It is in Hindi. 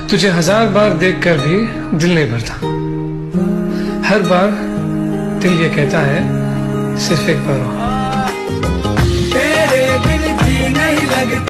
तुझे 1000 बार देखकर भी दिल नहीं भरता। हर बार दिल ये कहता है सिर्फ एक बार हो।